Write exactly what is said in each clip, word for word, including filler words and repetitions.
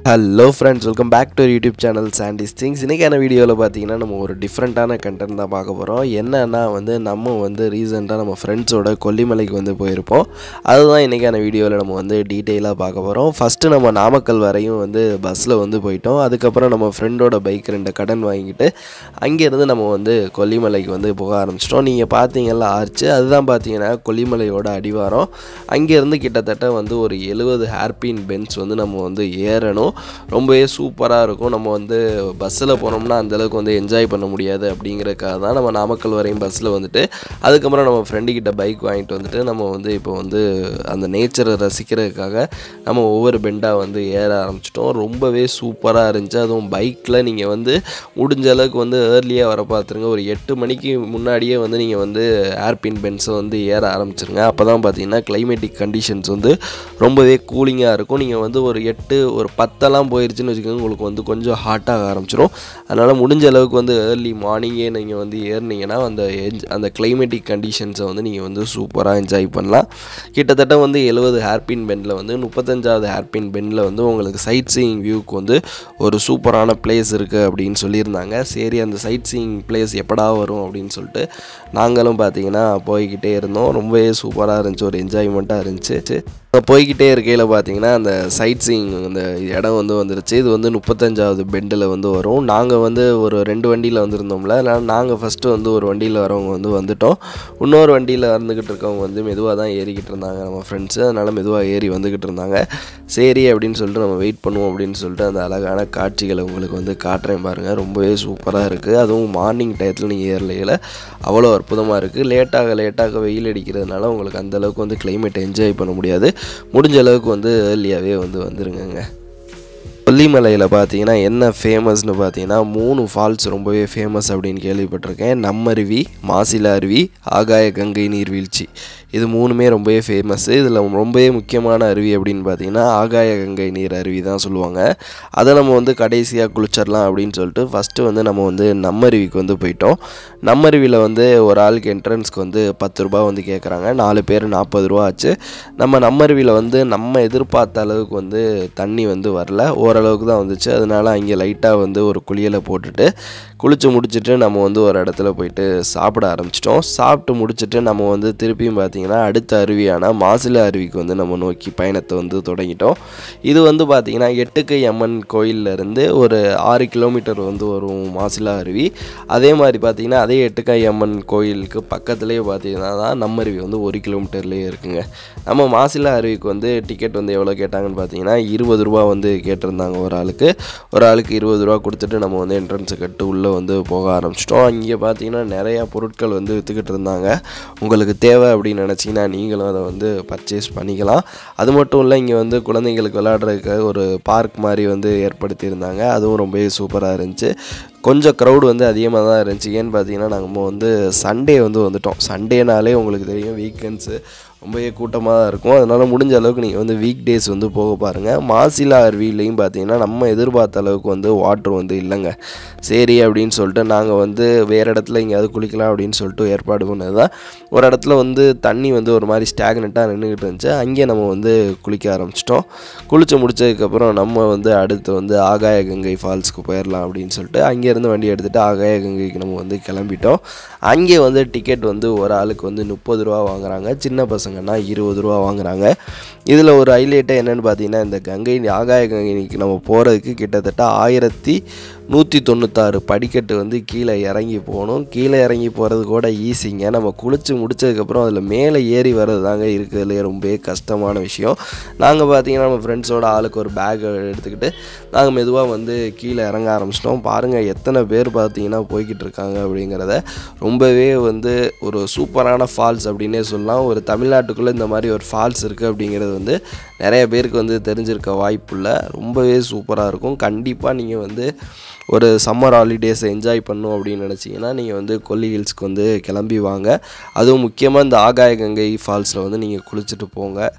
Hello friends, welcome back to our YouTube channel Sandy's Things. இன்னைக்கான வீடியோல பாத்தீங்கன்னா நம்ம ஒரு டிஃபரண்டான கண்டென்ட் தான் பார்க்க போறோம். என்னன்னா வந்து நம்ம வந்து ரீசன்ட்டா நம்ம ஃப்ரெண்ட்ஸோட கொல்லிமலைக்கு வந்து போயிருப்போம். அதுதான் இன்னைக்கான வீடியோல நம்ம வந்து டீடைலா பார்க்க போறோம். ஃபர்ஸ்ட் நம்ம நாமக்கல் வரையும் வந்து பஸ்ல வந்து போய்ட்டோம். அதுக்கு அப்புறம் நம்ம ஃப்ரெண்டோட பைக் ரெண்டு கடன் வாங்கிட்டு அங்க இருந்து நம்ம வந்து கொல்லிமலைக்கு வந்து போக ஆரம்பிச்சிட்டோம். நீங்க பாத்தீங்கல்ல ஆர்ச், அதுதான் பாத்தீங்கன்னா கொல்லிமலையோட அடிவாரம். அங்க இருந்து கிட்டத்தட்ட வந்து ஒரு எழுபது ஹேர்பின் பென்ஸ் வந்து நம்ம வந்து ஏறணும். ரொம்பவே சூப்பராக இருக்கும். நம்ம வந்து பஸ்ஸில் போனோம்னா அந்தளவுக்கு வந்து என்ஜாய் பண்ண முடியாது. அப்படிங்கிறக்காக தான் நம்ம நாமக்கல் வரையும் பஸ்ஸில் வந்துட்டு அதுக்கப்புறம் நம்ம ஃப்ரெண்டுக்கிட்ட பைக் வாங்கிட்டு வந்துட்டு நம்ம வந்து இப்போ வந்து அந்த நேச்சரை ரசிக்கிறதுக்காக நம்ம ஒவ்வொரு பெண்டாக வந்து ஏற ஆரம்பிச்சிட்டோம். ரொம்பவே சூப்பராக இருந்துச்சு. அதுவும் பைக்கில் நீங்கள் வந்து முடிஞ்ச அளவுக்கு வந்து ஏர்லியாக வர பார்த்துருங்க. ஒரு எட்டு மணிக்கு முன்னாடியே வந்து நீங்கள் வந்து ஏர்பின் பென்ஸை வந்து ஏற ஆரம்பிச்சிருங்க. அப்போ தான் பார்த்தீங்கன்னா கிளைமேட்டிக் கண்டிஷன்ஸ் வந்து ரொம்பவே கூலிங்காக இருக்கும். நீங்கள் வந்து ஒரு எட்டு ஒரு பத்து எல்லாம் போயிருச்சுன்னு வச்சுக்கோங்க, உங்களுக்கு வந்து கொஞ்சம் ஹாட்டாக ஆரம்பிச்சிடும். அதனால் முடிஞ்ச அளவுக்கு வந்து ஏர்லி மார்னிங்கே நீங்கள் வந்து ஏறினீங்கன்னா அந்த என்ஜ் அந்த கிளைமேட்டிக் கண்டிஷன்ஸை வந்து நீங்கள் வந்து சூப்பராக என்ஜாய் பண்ணலாம். கிட்டத்தட்ட வந்து எழுபது ஹேர்பின் பெண்டில் வந்து முப்பத்தஞ்சாவது ஹேர்பின் பெண்டில் வந்து உங்களுக்கு சைட் சீயிங் வியூக்கு வந்து ஒரு சூப்பரான பிளேஸ் இருக்குது அப்படின்னு சொல்லியிருந்தாங்க. சரி, அந்த சைட் சீயிங் பிளேஸ் எப்படா வரும் அப்படின்னு சொல்லிட்டு நாங்களும் பார்த்தீங்கன்னா போய்கிட்டே இருந்தோம். ரொம்பவே சூப்பராக இருந்துச்சு, ஒரு என்ஜாய்மெண்ட்டாக இருந்துச்சு. போய்கிட்டே இருக்கையில் பார்த்தீங்கன்னா அந்த சைட் சீயிங் அந்த இடம் வந்து வந்துருச்சு. இது வந்து முப்பத்தஞ்சாவது பெண்டில் வந்து வரும். நாங்கள் வந்து ஒரு ரெண்டு வண்டியில் வந்துருந்தோம்ல, அதனால் நாங்கள் ஃபஸ்ட்டு வந்து ஒரு வண்டியில் வரவங்க வந்து வந்துவிட்டோம். இன்னொரு வண்டியில் வந்துக்கிட்டு இருக்கவங்க வந்து மெதுவாக தான் ஏறிக்கிட்டு இருந்தாங்க நம்ம ஃப்ரெண்ட்ஸு. அதனால் மெதுவாக ஏறி வந்துக்கிட்டு இருந்தாங்க. சரி அப்படின்னு சொல்லிட்டு நம்ம வெயிட் பண்ணுவோம் அப்படின்னு சொல்லிட்டு அந்த அழகான காட்சிகளை உங்களுக்கு வந்து காட்டுறேன் பாருங்கள். ரொம்பவே சூப்பராக இருக்குது. அதுவும் மார்னிங் டயத்தில் நீங்கள் ஏறலையில் அவ்வளோ அற்புதமாக இருக்குது. லேட்டாக லேட்டாக வெயில் அடிக்கிறதுனால உங்களுக்கு அந்தளவுக்கு வந்து கிளைமேட் என்ஜாய் பண்ண முடியாது. முடிஞ்ச அளவுக்கு வந்து ஏர்லியாகவே வந்து வந்துருங்க. கொல்லிமலையில் பார்த்தீங்கன்னா என்ன ஃபேமஸ்னு பார்த்தீங்கன்னா மூணு ஃபால்ஸ் ரொம்பவே ஃபேமஸ் அப்படின்னு கேள்விப்பட்டிருக்கேன். நம்மருவி, மாசிலா அருவி, ஆகாய கங்கை நீர்வீழ்ச்சி. இது மூணுமே ரொம்பவே ஃபேமஸ்ஸு. இதில் ரொம்பவே முக்கியமான அருவி அப்படின்னு பார்த்தீங்கன்னா ஆகாய கங்கை நீர் அருவி தான் சொல்லுவாங்க. அதை நம்ம வந்து கடைசியாக குளிச்சிடலாம் அப்படின்னு சொல்லிட்டு ஃபஸ்ட்டு வந்து நம்ம வந்து நம்மருவிக்கு வந்து போயிட்டோம். நம்மருவியில் வந்து ஒரு ஆளுக்கு என்ட்ரன்ஸ்க்கு வந்து பத்து ரூபா வந்து கேட்குறாங்க. நாலு பேர் நாற்பது ரூபா ஆச்சு. நம்ம நம்மருவியில் வந்து நம்ம எதிர்பார்த்த அளவுக்கு வந்து தண்ணி வந்து வரல, ஓரளவுக்கு தான் வந்துச்சு. அதனால் அங்கே லைட்டாக வந்து ஒரு குளியலை போட்டுட்டு குளித்து முடிச்சுட்டு நம்ம வந்து ஒரு இடத்துல போயிட்டு சாப்பிட ஆரம்பிச்சிட்டோம். சாப்பிட்டு முடிச்சுட்டு நம்ம வந்து திருப்பியும் பார்த்திங்கன்னா அடுத்த அருவியான மாசிலா அருவிக்கு வந்து நம்ம நோக்கி பயணத்தை வந்து தொடங்கிட்டோம். இது வந்து பார்த்திங்கன்னா எட்டுக்கை அம்மன் கோயிலிருந்து ஒரு ஆறு கிலோமீட்டர் வந்து வரும் மாசிலா அருவி. அதே மாதிரி பார்த்திங்கன்னா அதே எட்டுக்கை அம்மன் கோயிலுக்கு பக்கத்துலேயே பார்த்திங்கன்னா தான் நம்ம அருவி வந்து ஒரு கிலோமீட்டர்லேயே இருக்குங்க. நம்ம மாசிலா அருவிக்கு வந்து டிக்கெட் வந்து எவ்வளோ கேட்டாங்கன்னு பார்த்தீங்கன்னா இருபது ரூபா வந்து கேட்டிருந்தாங்க ஒரு ஆளுக்கு. ஒரு ஆளுக்கு இருபது ரூபா கொடுத்துட்டு நம்ம வந்து என்ட்ரன்ஸை கட்டு உள்ளே வந்து போக ஆரம்பிச்சிட்டோம். இங்கே பார்த்தீங்கன்னா நிறையா பொருட்கள் வந்து விற்றுக்கிட்டு இருந்தாங்க. உங்களுக்கு தேவை அப்படின்னு நினச்சிங்கன்னா நீங்களும் அதை வந்து பர்ச்சேஸ் பண்ணிக்கலாம். அது மட்டும் இல்லை, இங்கே வந்து குழந்தைங்களுக்கு விளையாடுறதுக்கு ஒரு பார்க் மாதிரி வந்து ஏற்படுத்தியிருந்தாங்க. அதுவும் ரொம்பவே சூப்பராக இருந்துச்சு. கொஞ்சம் க்ரௌடு வந்து அதிகமாக தான் இருந்துச்சு. ஏன்னு பார்த்தீங்கன்னா நாங்கள் வந்து சண்டே வந்து வந்துவிட்டோம். சண்டேனாலே உங்களுக்கு தெரியும் வீக்கெண்ட்ஸு ரொம்பவே கூட்டமாக தான் இருக்கும். அதனால் முடிஞ்ச அளவுக்கு நீங்கள் வந்து வீக் டேஸ் வந்து போக பாருங்கள். மாசிலா அருவிலையும் பார்த்தீங்கன்னா நம்ம எதிர்பார்த்த அளவுக்கு வந்து வாட்ரு வந்து இல்லைங்க. சரி அப்படின்னு சொல்லிட்டு நாங்கள் வந்து வேறு இடத்துல எங்கேயாவது குளிக்கலாம் அப்படின்னு சொல்லிட்டு ஏற்பாடு பண்ணது தான். ஒரு இடத்துல வந்து தண்ணி வந்து ஒரு மாதிரி ஸ்டாக்னட்டாக நின்றுக்கிட்டு இருந்துச்சு. அங்கேயே நம்ம வந்து குளிக்க ஆரம்பிச்சிட்டோம். குளித்து முடிச்சதுக்கப்புறம் நம்ம வந்து அடுத்து வந்து ஆகாய கங்கை ஃபால்ஸுக்கு போயிடலாம் அப்படின்னு சொல்லிட்டு அங்கேருந்து வண்டி எடுத்துகிட்டு ஆகாய கங்கைக்கு நம்ம வந்து கிளம்பிட்டோம். அங்கே வந்து டிக்கெட் வந்து ஒரு ஆளுக்கு வந்து முப்பது ரூபா வாங்குறாங்க. சின்ன பசங்கன்னா இருபது ரூபா வாங்குறாங்க. இதில் ஒரு ஹைலைட்டே என்னென்னு பார்த்தீங்கன்னா இந்த கங்கை ஆகாய கங்கைக்கு நம்ம போகிறதுக்கு கிட்டத்தட்ட ஆயிரத்தி நூற்றி தொண்ணூத்தாறு படிக்கட்டு வந்து கீழே இறங்கி போகணும். கீழே இறங்கி போகிறது கூட ஈஸிங்க. நம்ம குளித்து முடித்ததுக்கப்புறம் அதில் மேலே ஏறி வர்றது தாங்க இருக்கிறதுலே ரொம்பவே கஷ்டமான விஷயம். நாங்கள் பார்த்தீங்கன்னா நம்ம ஃப்ரெண்ட்ஸோட ஆளுக்கு ஒரு பேக் எடுத்துக்கிட்டு நாங்கள் மெதுவாக வந்து கீழே இறங்க ஆரம்பிச்சிட்டோம். பாருங்கள் எத்தனை பேர் பார்த்தீங்கன்னா போய்கிட்டு இருக்காங்க அப்படிங்கிறத. ரொம்பவே வந்து ஒரு சூப்பரான ஃபால்ஸ் அப்படின்னே சொல்லலாம். ஒரு தமிழ்நாட்டுக்குள்ளே இந்த மாதிரி ஒரு ஃபால்ஸ் இருக்குது அப்படிங்கிறது வந்து நிறைய பேருக்கு வந்து தெரிஞ்சிருக்க வாய்ப்பு இல்லை. ரொம்பவே சூப்பராக இருக்கும். கண்டிப்பாக நீங்கள் வந்து ஒரு சம்மர் ஹாலிடேஸை என்ஜாய் பண்ணணும் அப்படின்னு நினச்சிங்கன்னா நீங்கள் வந்து கொல்லி ஹில்ஸ்க்கு வந்து கிளம்பி வாங்க. அதுவும் முக்கியமாக இந்த ஆகாய கங்கை ஃபால்ஸில் வந்து நீங்கள் குளிச்சுட்டு போங்க.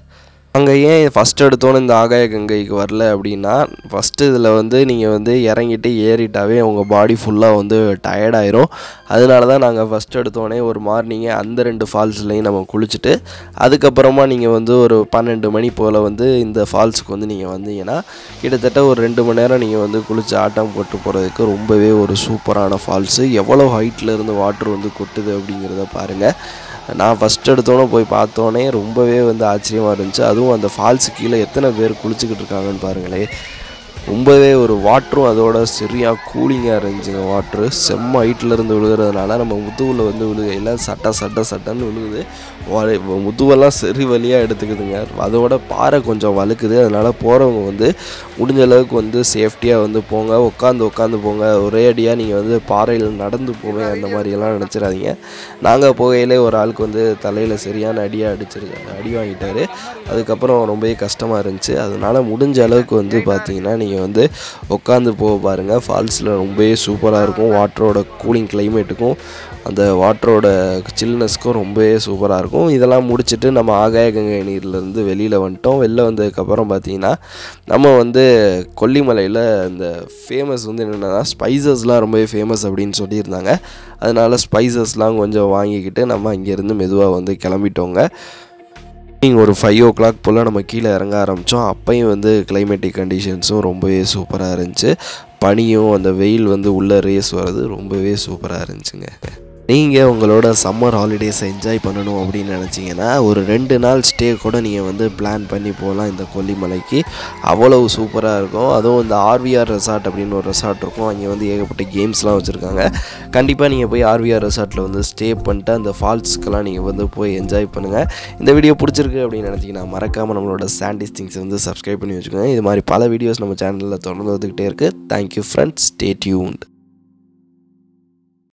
அங்கே ஏன் ஃபஸ்ட் எடுத்தோன்னே இந்த ஆகாய கங்கைக்கு வரல அப்படின்னா, ஃபஸ்ட்டு இதில் வந்து நீங்கள் வந்து இறங்கிட்டு ஏறிட்டாவே உங்கள் பாடி ஃபுல்லாக வந்து டயர்டாயிரும். அதனால தான் நாங்கள் ஃபஸ்ட் எடுத்தோடனே ஒரு மார்னிங்கே அந்த ரெண்டு ஃபால்ஸ்லையும் நம்ம குளிச்சுட்டு, அதுக்கப்புறமா நீங்கள் வந்து ஒரு பன்னெண்டு மணி போல் வந்து இந்த ஃபால்ஸுக்கு வந்து நீங்கள் வந்தீங்கன்னா கிட்டத்தட்ட ஒரு ரெண்டு மணி நேரம் நீங்கள் வந்து குளித்து ஆட்டம் போட்டு போகிறதுக்கு ரொம்பவே ஒரு சூப்பரான ஃபால்ஸு. எவ்வளோ ஹைட்டில் இருந்து வாட்ரு வந்து கொட்டுது அப்படிங்கிறத பாருங்கள். நான் ஃபஸ்ட் எடுத்தோன்னே போய் பார்த்தோன்னே ரொம்பவே வந்து ஆச்சரியமாக இருந்துச்சு. அதுவும் அந்த ஃபால்ஸு கீழே எத்தனை பேர் குளிச்சுக்கிட்டு இருக்காங்கன்னு பாருங்களேன். ரொம்பவே ஒரு வாட்டரும் அதோட சரியாக கூலிங்காக இருந்துச்சுங்க. வாட்ரு செம்ம ஹைட்டில் இருந்து விழுகிறதுனால நம்ம முதுகில் வந்து விழுகையில் சட்ட சட்ட சட்டன்னு விழுகுது. முதுவெல்லாம் சரி வழியாக எடுத்துக்குதுங்க. அதோட பாறை கொஞ்சம் வழுக்குது. அதனால் போகிறவங்க வந்து முடிஞ்ச அளவுக்கு வந்து சேஃப்டியாக வந்து போங்க. உட்காந்து உட்காந்து போங்க. ஒரே அடியாக நீங்கள் வந்து பாறையில் நடந்து போவேன் அந்த மாதிரியெல்லாம் நினச்சிடாதீங்க. நாங்கள் போகையிலே ஒரு ஆளுக்கு வந்து தலையில் சரியான அடியாக அடிச்சிருக்காங்க, அடி வாங்கிட்டார். அதுக்கப்புறம் ரொம்பவே கஷ்டமாக இருந்துச்சு. அதனால் முடிஞ்ச அளவுக்கு வந்து பார்த்திங்கன்னா நீங்கள் வந்து உட்காந்து போக பாருங்கள். ஃபால்ஸில் ரொம்பவே சூப்பராக இருக்கும். வாட்டரோட கூலிங் கிளைமேட்டுக்கும் அந்த வாட்டரோட சில்னஸ்க்கும் ரொம்பவே சூப்பராக இருக்கும். இதெல்லாம் முடிச்சுட்டு நம்ம ஆகாய கங்கை நீர்லேருந்து வெளியில் வந்துட்டோம். வெளில வந்ததுக்கப்புறம் பார்த்திங்கன்னா நம்ம வந்து கொல்லிமலையில் இந்த ஃபேமஸ் வந்து என்னென்னா ஸ்பைசஸ்லாம் ரொம்பவே ஃபேமஸ் அப்படின்னு சொல்லியிருந்தாங்க. அதனால் ஸ்பைசஸ்லாம் கொஞ்சம் வாங்கிக்கிட்டு நம்ம இங்கேருந்து மெதுவாக வந்து கிளம்பிட்டோங்க. ஈவினிங் ஒரு ஃபைவ் ஓ கிளாக் போல் நம்ம கீழே இறங்க ஆரம்பித்தோம். அப்பையும் வந்து கிளைமேட்டிக் கண்டிஷன்ஸும் ரொம்பவே சூப்பராக இருந்துச்சு. பனியும் அந்த வெயில் வந்து உள்ளே ரேஸ் வர்றது ரொம்பவே சூப்பராக இருந்துச்சுங்க. நீங்கள் உங்களோட சம்மர் ஹாலிடேஸை என்ஜாய் பண்ணணும் அப்படின்னு நினச்சிங்கன்னா ஒரு ரெண்டு நாள் ஸ்டே கூட நீங்கள் வந்து பிளான் பண்ணி போகலாம் இந்த கொல்லிமலைக்கு. அவ்வளவு சூப்பராக இருக்கும். அதுவும் இந்த ஆர்விஆர் ரெசார்ட் அப்படின்னு ஒரு ரெசார்ட் இருக்கும். அங்கே வந்து ஏகப்பட்ட கேம்ஸ்லாம் வச்சுருக்காங்க. கண்டிப்பாக நீங்கள் போய் ஆர்விஆர் ரெசார்ட்டில் வந்து ஸ்டே பண்ணிட்டு அந்த ஃபால்ஸ்க்கெல்லாம் நீங்கள் வந்து போய் என்ஜாய் பண்ணுங்கள். இந்த வீடியோ பிடிச்சிருக்கு அப்படின்னு நினச்சிங்கன்னா மறக்காமல் நம்மளோட சாண்டிஸ் திங்ஸை வந்து சப்ஸ்கிரைப் பண்ணி வச்சுக்கோங்க. இது மாதிரி பல வீடியோஸ் நம்ம சேனலில் தொடர்ந்து வந்துக்கிட்டே இருக்குது. Thank you friends, stay tuned.